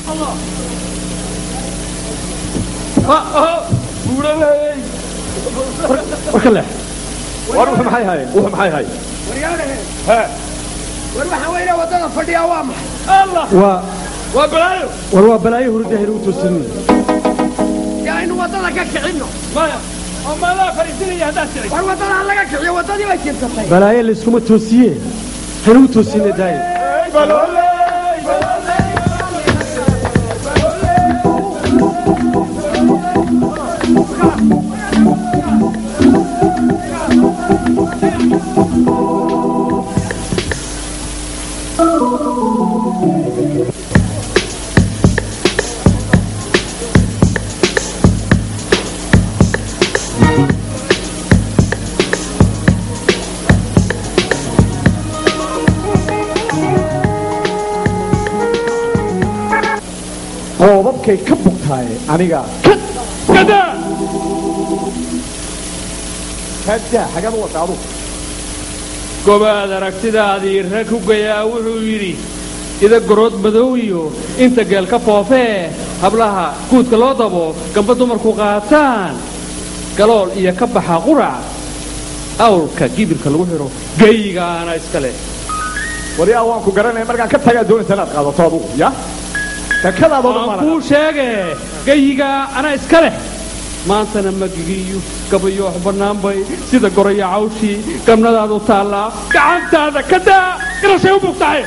الله وكله وروح معي هاي روح معي هاي ورياله ها وروح وين ودنا فدي اوامح الله وبلايو والله بلايو هرده هروتو سنين يا إنه ودنا ككعنه ما أما لا فريسين يا داسري ودنا لا ككعي ودني ما جبتها بلايو اللي اسمه توسيه هروتو سنين داي roobabkay ka bugtahay aniga kada xagad wadaadu gobaad aragtidaadii rag ku gayaa wuxuu yidhi ida gorood madow iyo inta geel ka foofee hablaha guudka loo dabo gamba dumarku qaataan galool iyo ka baxa qurac awlka gibirka lagu xiro geygaana iska leh wariyaa waan ku garanaya markaan ka tagaa doonaysa inaad qaadato adugu ya waan kuu sheege geyiga anaa iska leh maantana magigiiyo gabayoox bannaanbay sida goraya cawshii gabnadaadu taallaa gacantaada ka daa garashay u bugtahay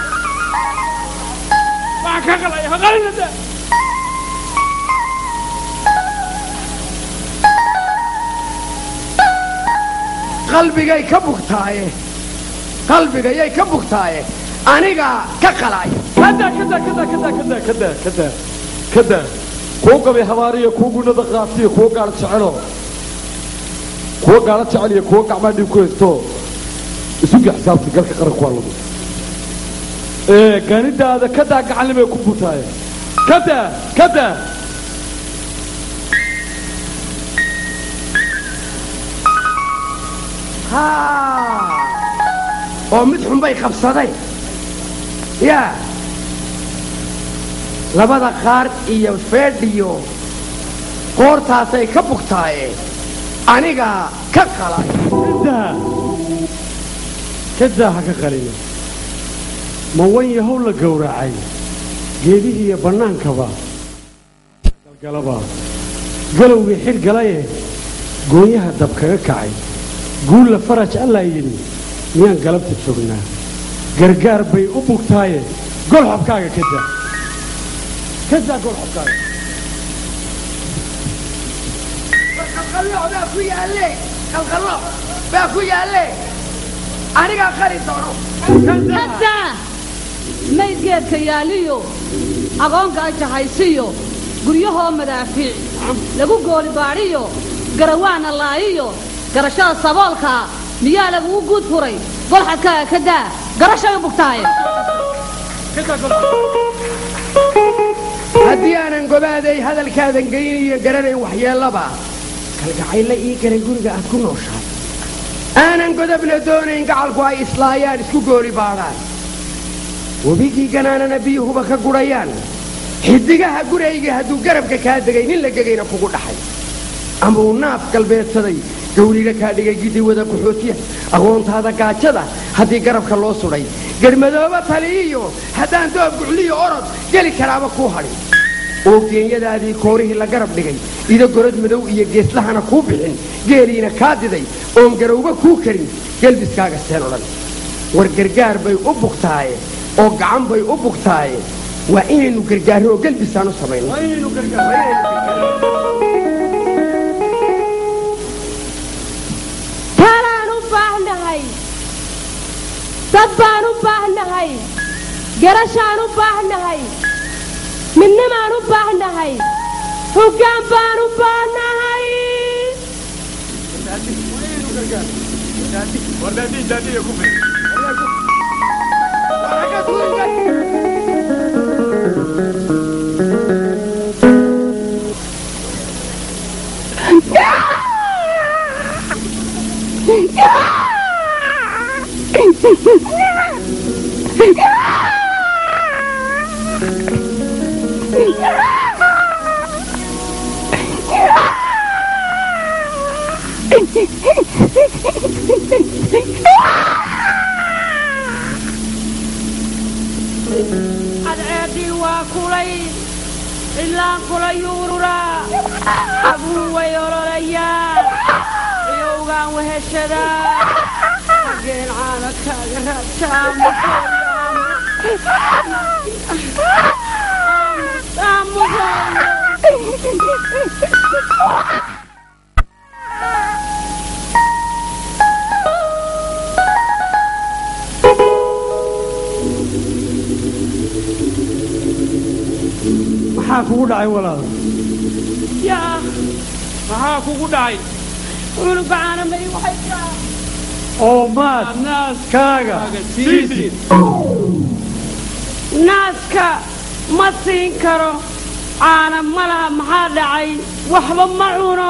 waxaan ka qalaya haqalinada qalbigay ka bugtaaye qalbigayay ka bugtaaye aniga ka qalay kada kuwa gabay habaariyo kuwa gunada qaatiyo kuwa gaala jecel iyo kuwa gacmaa dhib ku haysto isuga xisaabta galka qaranku waa lagu gaanidaada kadaa gacanlimay ku butaaye kada oo mid xun bay qabsaday yaa labada qaar iyo feedhiyo qoortaasay ka bugtaaye aniga ka qalay kadaa ha ka qalina ma wan yahow la gowracay geedihii iyo bannaankaba galgalaba galowgii xir galaye goonyaha dab kaga kacay guulla faraj allaa yidhi miyaan galabta joognaa gargaar bay u bugtaaye golxabkaaga kadaa golxabkaaga qalqallo baa ku yaalle anigaa qari doono kadaa maydgeedka yaaliyo aqoonka ajahaysiyo guryahoo madaafiic lagu gooli baadhiyo garawaana laayiyo garashada saboolka miyaa lagugu guud furay golxadkaaga kadaa garashay u bugtaaye haddii aanan gobaaday hadalkaadan geyniyo garanayn waxyeellaba kalgacayla ii galay guriga aad ku nooshahay aanan godobna doonayn gacalku ay islaayaan isku gooli baadhaan webigii ganaanana biyuhuba ka gudhayaan xidigaha gurayga hadduu garabka kaa degay nin la gegayna kugu dhaxay ama uu naaf galbeedsaday gawliga kaa dhigay giddi wada qaxootiya aqoontaada gaajada haddii garabka loo sudhay garmadooba taliyiyo haddaan doob gucliyo orod geli karaaba kuu hadhin oo geenyadaadii koorihii la garab dhigay ida gorod madow iyo geeslahana kuu bixin geeliina kaa diday oon garowba kuu karin gelbiskaaga seen odhan war gargaar bay u bugtaaye oo gacan bay u bugtaaye waa inaynu gargaarno oo gelbisaan u samayno dad baan u baahnahay garashaan u baahnahay midnimaan u baahnahay hoggaan baan u baahnahay adceedii waa kulay ilaa kulay ururaa abuu way ololayaan iyowgaan weheshadaa hageen caana kaaga raabtaa maxaa kugu dhacay walaal yaa maxaa kugu dhacay unugacaana may waxay kaa oo maad naaskaaga siisid naaska ma siin karo caana ma laha maxaa dhacay waxba ma cuno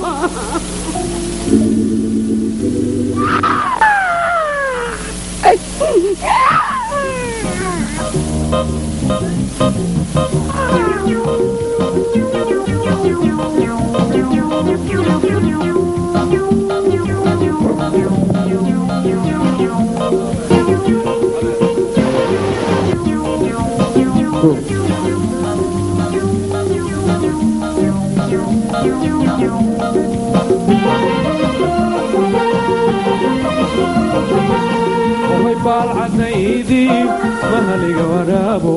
بالعديدي مهلي ورابو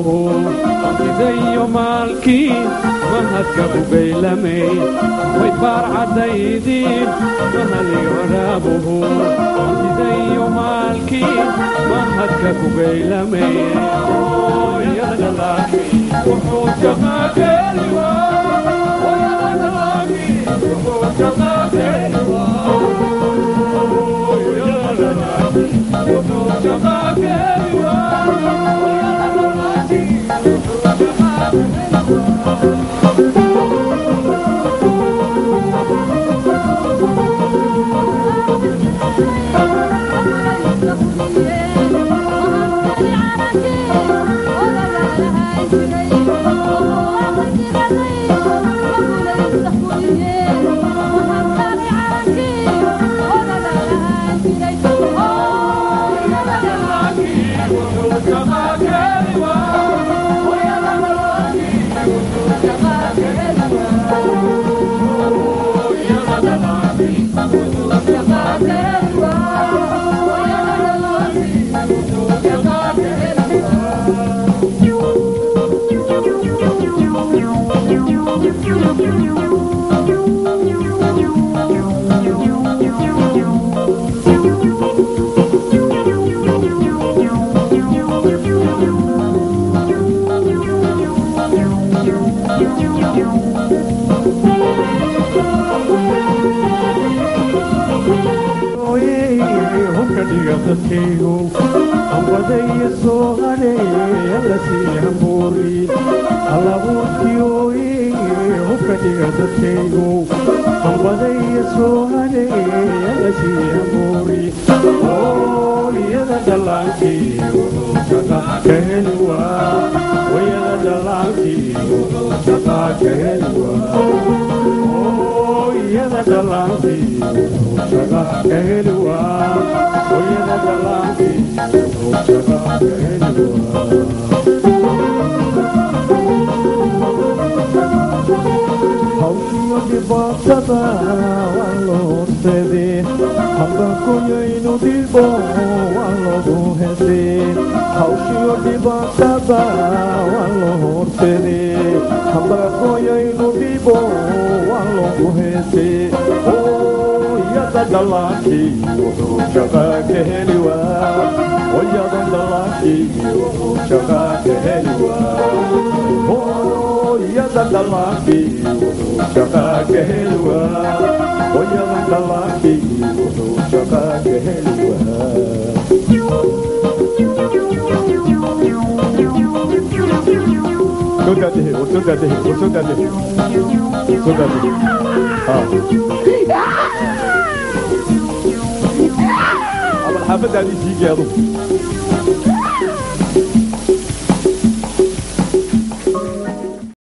زي مالكي مهد كبو بيلمي بالعديدي مهلي ورابو زي مالكي مهد كبو بيلمي يا دلاكي وحوش ما كلوا ويا دلاكي وحوش ما كلوا حافظ هذه تيجي